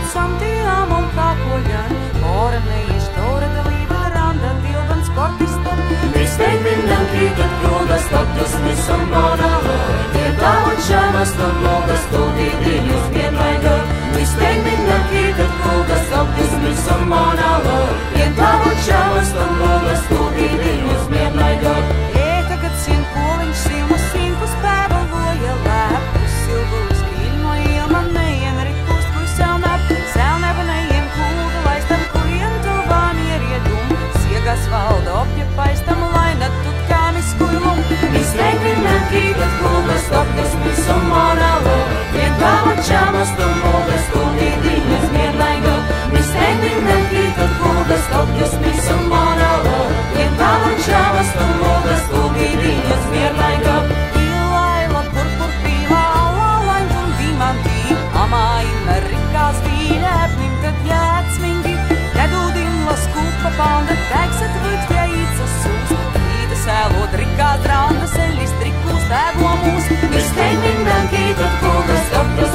Samti, Ammõ, kākuoļõn, Ōrõnd, tõurõd, Rāndadīban, sportistõn. Minnõn, kītõt, kūldast, Õbdõst, Õbdõst, minnõn, kītõt, kūldas, Õbdõst, Tagad sien poliņš silmas sinkus pēvaloja lēpus, silvus kiļmo ilma neien rikūst, kur selneba neien kūda, laistam kurien tuvā mieriedum, siegas valda opja paistam, lainat tut kāmis kuilum. Minnõn, kītõt, kūldast, Õbdõst, Ilaila, purpur pīlā, alaintum dimantī, amaina Rikāz vīrēpnim, kad jāatsmingi, nedūdimla skupa palda, tēksat vītja īcas sūs, īta sēlot Rikāz rānda, seļis trikūs tēvo mūs. Minnõn, kītõt, kūldast, Õbdõst,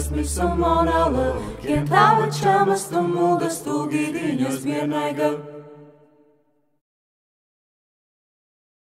Minnõn, kītõt, kūldas,